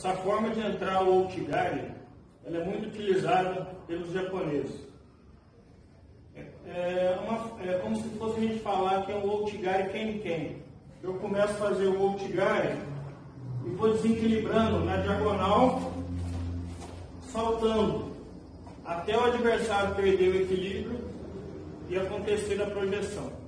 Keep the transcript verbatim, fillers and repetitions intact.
Essa forma de entrar o outigari, ela é muito utilizada pelos japoneses. É, uma, é como se fosse a gente falar que é um outigari ken-ken. Eu começo a fazer o outigari e vou desequilibrando na diagonal, saltando até o adversário perder o equilíbrio e acontecer a projeção.